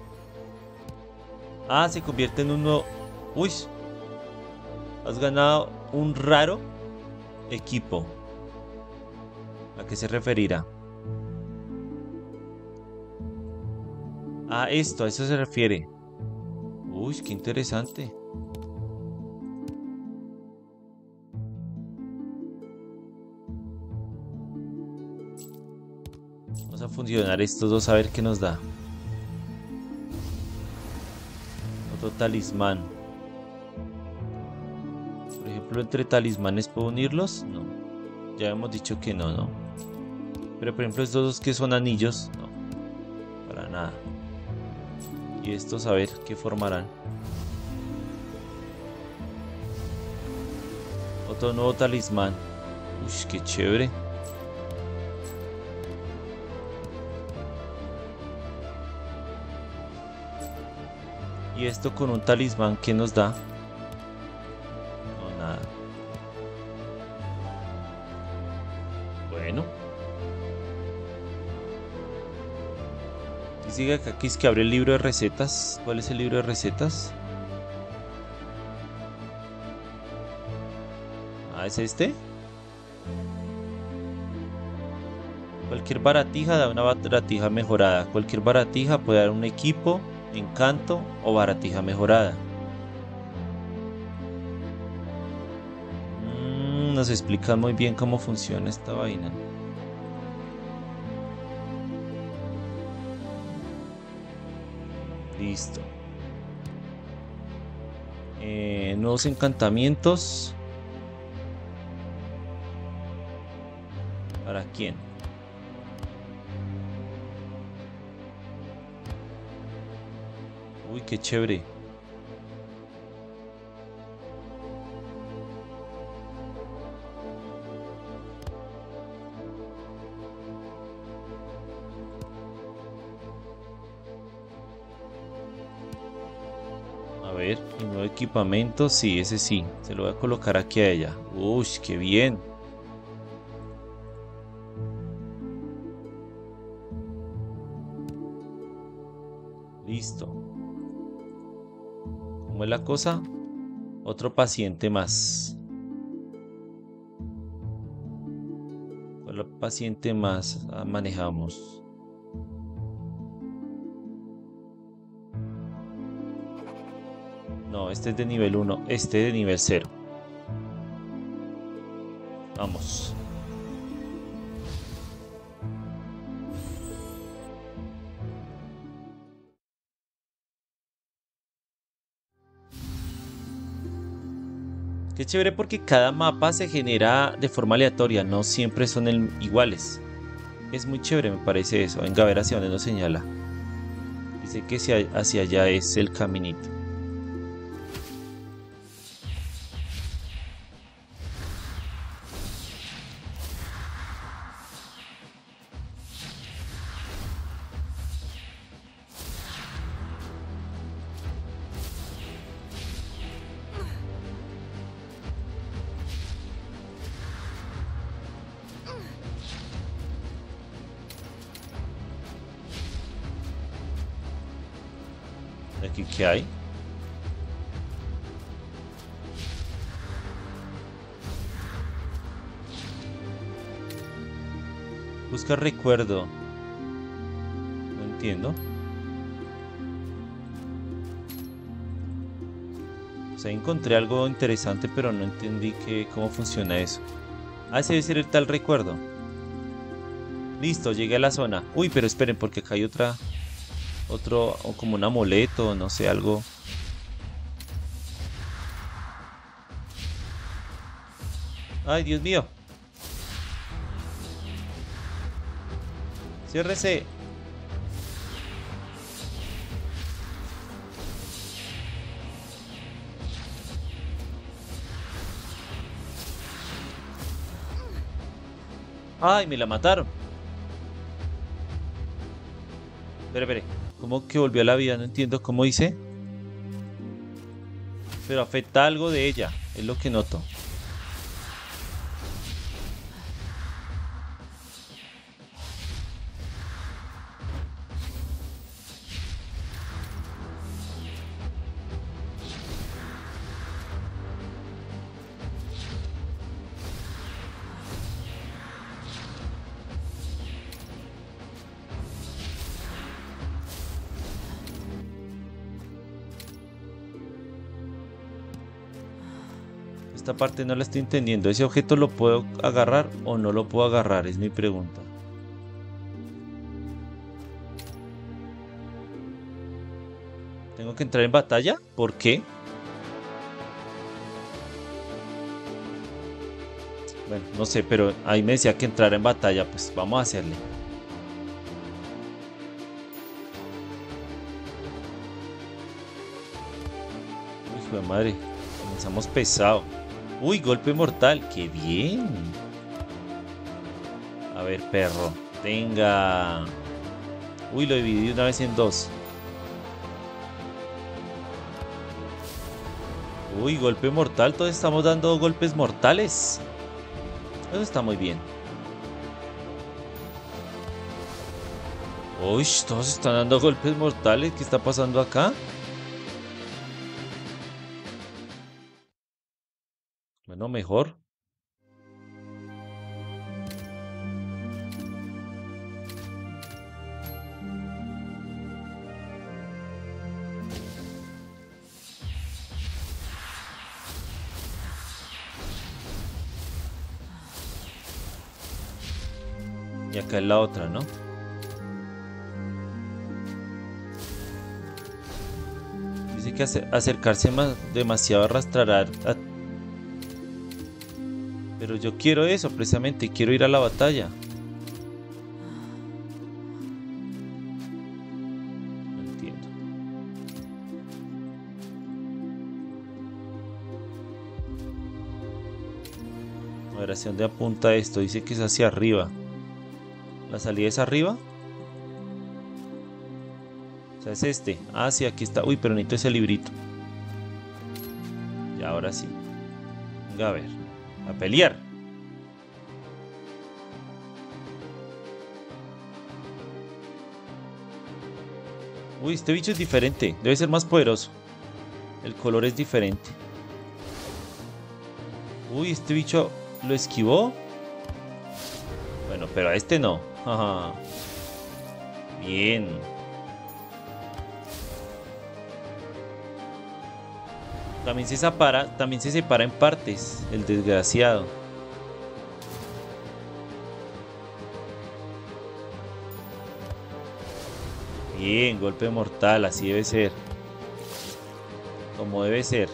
Ah, se convierte en uno... Uy. Has ganado un raro equipo. ¿A qué se referirá? Ah, esto, a eso se refiere. Uy, qué interesante. Vamos a funcionar estos dos a ver qué nos da. Otro talismán. Por ejemplo, entre talismanes puedo unirlos. No. Ya hemos dicho que no, ¿no? Pero por ejemplo, estos dos que son anillos. No. Para nada. Y estos a ver qué formarán. Otro nuevo talismán. Uy, qué chévere. Y esto con un talismán, ¿qué nos da? No, nada. Bueno. Y sigue que aquí es que abre el libro de recetas. ¿Cuál es el libro de recetas? Ah, ¿es este? Cualquier baratija da una baratija mejorada. Cualquier baratija puede dar un equipo, encanto o baratija mejorada. Mm, nos explica muy bien cómo funciona esta vaina. Listo. Eh, nuevos encantamientos. ¿Para quién? Uy, qué chévere. A ver, mi nuevo equipamiento, sí, ese sí. Se lo voy a colocar aquí a ella. Uy, qué bien. Listo. ¿Cómo es la cosa? Otro paciente más. ¿Cuál paciente más ah, manejamos? No, este es de nivel uno, este de nivel cero. Vamos. Qué chévere porque cada mapa se genera de forma aleatoria, no siempre son el- iguales. Es muy chévere, me parece eso. Venga a ver hacia dónde nos señala. Dice que hacia, hacia allá es el caminito. ¿Aquí qué hay? Busca recuerdo. No entiendo. O sea, encontré algo interesante, pero no entendí que, cómo funciona eso. Ah, ese debe ser el tal recuerdo. Listo, llegué a la zona. Uy, pero esperen, porque acá hay otra... Otro, o como un amuleto, no sé, algo. Ay, Dios mío. Ciérrese. Ay, me la mataron. Espere, espere. ¿Cómo que volvió a la vida? No entiendo cómo hice. Pero afecta algo de ella. Es lo que noto. Esta parte no la estoy entendiendo. ¿Ese objeto lo puedo agarrar o no lo puedo agarrar? Es mi pregunta. ¿Tengo que entrar en batalla? ¿Por qué? Bueno, no sé, pero ahí me decía que entrar en batalla. Pues vamos a hacerle. Uy, hijo de madre. Comenzamos pesado. Uy, golpe mortal. ¡Qué bien! A ver, perro. Tenga. Uy, lo dividí una vez en dos. Uy, golpe mortal. Todos estamos dando golpes mortales. Eso está muy bien. Uy, todos están dando golpes mortales. ¿Qué está pasando acá? Bueno, mejor. Y acá es la otra, ¿no? Dice que ace- acercarse más demasiado arrastrará a... Pero yo quiero eso, precisamente. Quiero ir a la batalla. No entiendo. A ver, ¿hacia dónde apunta esto? Dice que es hacia arriba. ¿La salida es arriba? O sea, es este. Ah, sí, aquí está. Uy, pero necesito ese librito. Y ahora sí. Venga, a ver. A pelear. Uy, este bicho es diferente. Debe ser más poderoso. El color es diferente. Uy, este bicho lo esquivó. Bueno, pero a este no. Ajá. Bien. También se separa, también se separa en partes, el desgraciado. Bien, golpe mortal, así debe ser. Como debe ser.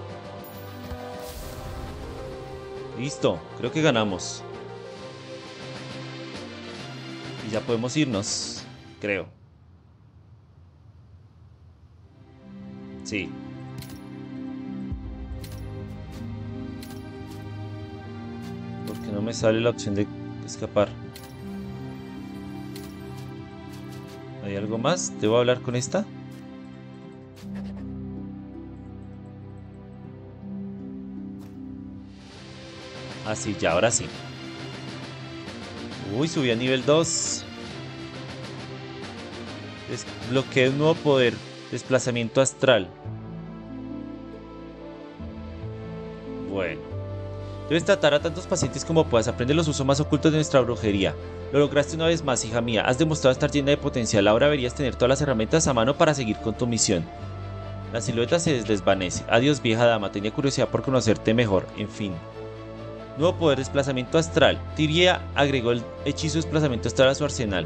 Listo, creo que ganamos. Y ya podemos irnos, creo. Sí. Porque no me sale la opción de escapar. ¿Hay algo más? ¿Debo hablar con esta? Ah, sí, ya, ahora sí. Uy, subí a nivel dos. Desbloqueé un nuevo poder. Desplazamiento astral. Bueno. Debes tratar a tantos pacientes como puedas. Aprende los usos más ocultos de nuestra brujería. Lo lograste una vez más, hija mía. Has demostrado estar llena de potencial. Ahora deberías tener todas las herramientas a mano para seguir con tu misión. La silueta se desvanece. Adiós, vieja dama. Tenía curiosidad por conocerte mejor. En fin. Nuevo poder, desplazamiento astral. Tyria agregó el hechizo de desplazamiento astral a su arsenal.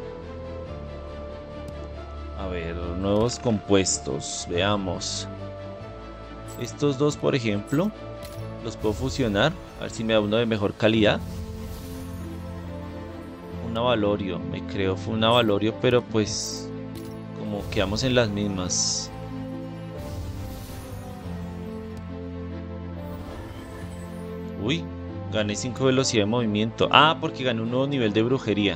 A ver, nuevos compuestos. Veamos. Estos dos, por ejemplo, los puedo fusionar. A ver si me da uno de mejor calidad. Un avalorio, me creo, fue un avalorio, pero pues como quedamos en las mismas. Uy, gané cinco velocidad de movimiento. Ah, porque gané un nuevo nivel de brujería.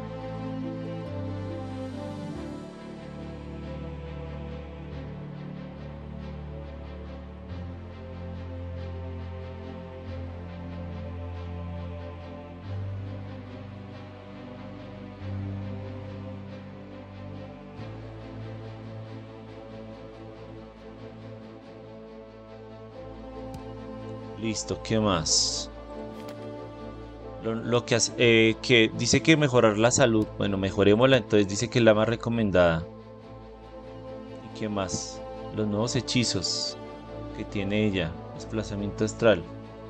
Listo, ¿qué más? Lo, lo que hace, eh, que dice que mejorar la salud. Bueno, mejorémosla, entonces dice que es la más recomendada. ¿Y qué más? Los nuevos hechizos que tiene ella. Desplazamiento astral.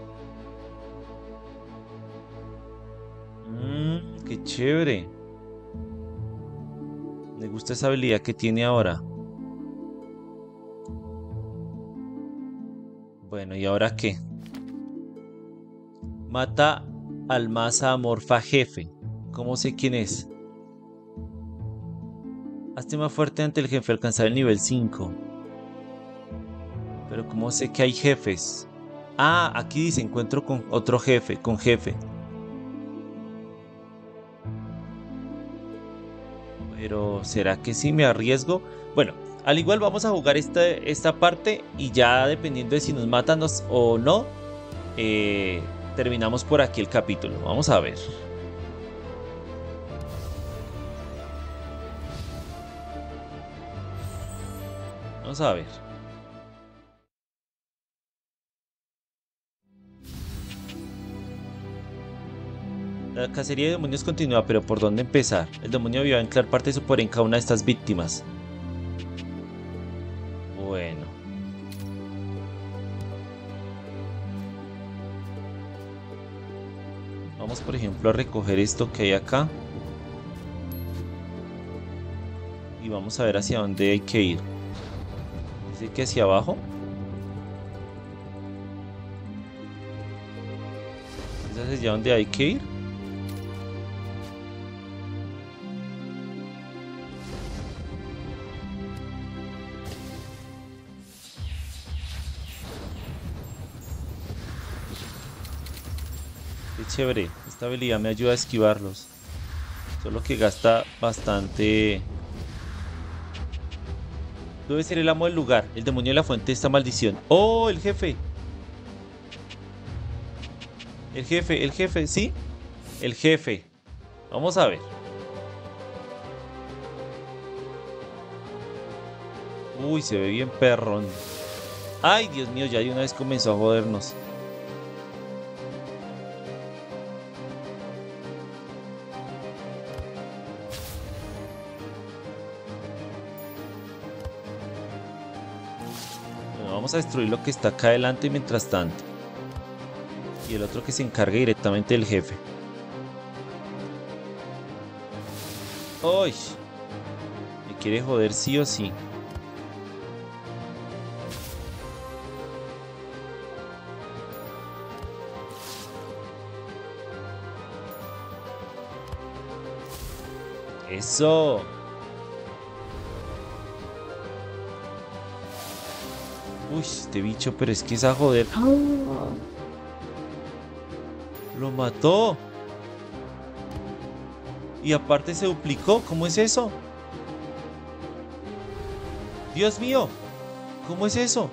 Mmm, qué chévere. Me gusta esa habilidad que tiene ahora. Bueno, ¿y ahora qué? Mata al masa amorfa jefe. ¿Cómo sé quién es? Hazte más fuerte ante el jefe, alcanzar el nivel cinco. Pero ¿cómo sé que hay jefes? Ah, aquí dice encuentro con otro jefe, con jefe. Pero ¿será que sí me arriesgo? Bueno, al igual vamos a jugar esta, esta parte y ya dependiendo de si nos matan o no, eh, terminamos por aquí el capítulo. Vamos a ver. Vamos a ver. La cacería de demonios continúa, pero ¿por dónde empezar? El demonio vio anclar parte de su poder en cada una de estas víctimas. Bueno. Vamos, por ejemplo, a recoger esto que hay acá. Y vamos a ver hacia dónde hay que ir. Dice que hacia abajo. ¿Es hacia dónde hay que ir? Qué chévere. Esta habilidad me ayuda a esquivarlos. Solo que gasta bastante. Debe ser el amo del lugar, el demonio de la fuente de esta maldición. ¡Oh, el jefe! El jefe, el jefe, ¿sí? El jefe. Vamos a ver. Uy, se ve bien perrón. Ay, Dios mío, ya de una vez comenzó a jodernos. Vamos a destruir lo que está acá adelante mientras tanto. Y el otro que se encargue directamente del jefe. ¡Uy! Me quiere joder sí o sí. ¡Eso! Uy, este bicho, pero es que es a joder. Lo mató. Y aparte se duplicó. ¿Cómo es eso? Dios mío. ¿Cómo es eso?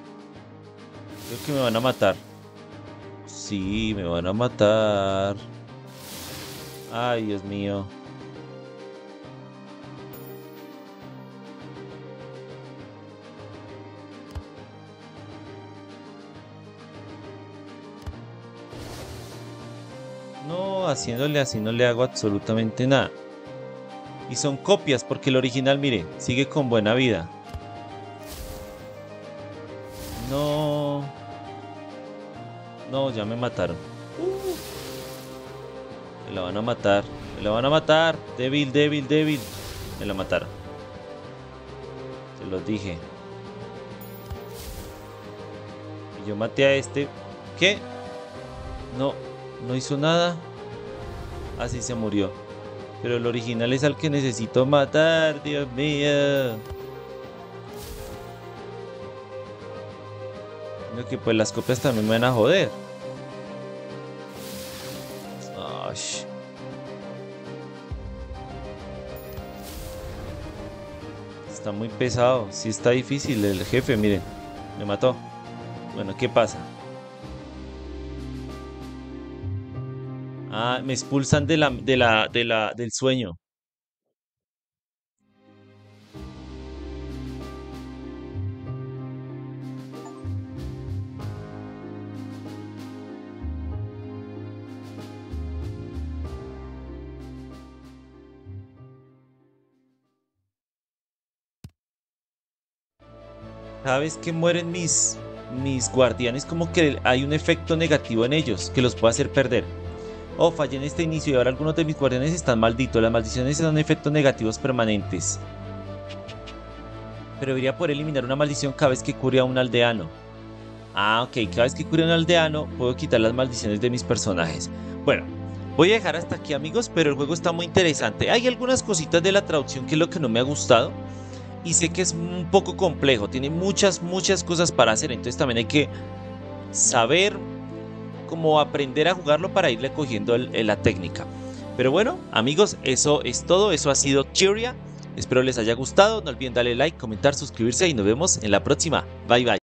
Creo que me van a matar. Sí, me van a matar. Ay, Dios mío. No, haciéndole así no le hago absolutamente nada. Y son copias porque el original, mire, sigue con buena vida. No. No, ya me mataron. Uh. Me la van a matar. Me la van a matar. Débil, débil, débil. Me la mataron. Se los dije. Y yo maté a este. ¿Qué? No. No hizo nada. Así se murió. Pero el original es al que necesito matar. Dios mío. Lo que pues las copias también me van a joder. Ay. Está muy pesado. Sí está difícil el jefe, miren. Me mató. Bueno, ¿qué pasa? Ah, me expulsan de la, de la, de la, del sueño. Cada vez que mueren mis, mis guardianes, como que hay un efecto negativo en ellos que los puede hacer perder. Oh, fallé en este inicio y ahora algunos de mis guardianes están malditos. Las maldiciones son efectos negativos permanentes. Pero debería poder eliminar una maldición cada vez que cure a un aldeano. Ah, ok. Cada vez que cure a un aldeano puedo quitar las maldiciones de mis personajes. Bueno, voy a dejar hasta aquí, amigos, pero el juego está muy interesante. Hay algunas cositas de la traducción que es lo que no me ha gustado. Y sé que es un poco complejo. Tiene muchas, muchas cosas para hacer. Entonces también hay que saber como aprender a jugarlo para irle cogiendo el, el, la técnica. Pero bueno, amigos, eso es todo. Eso ha sido Chyria. Espero les haya gustado. No olviden darle like, comentar, suscribirse y nos vemos en la próxima. Bye bye.